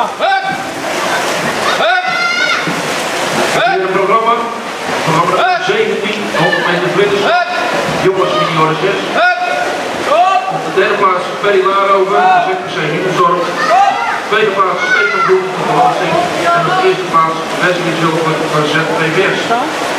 Hup! Hup! Het is een programma 17, 100 meter flits, jongens junioren 6. Op de derde plaats Perry Waarover, ZPC Hindersdorp. Tweede plaats Stefan Bloem van de Belasting. En op de eerste plaats Wesley Zilver van ZPWS.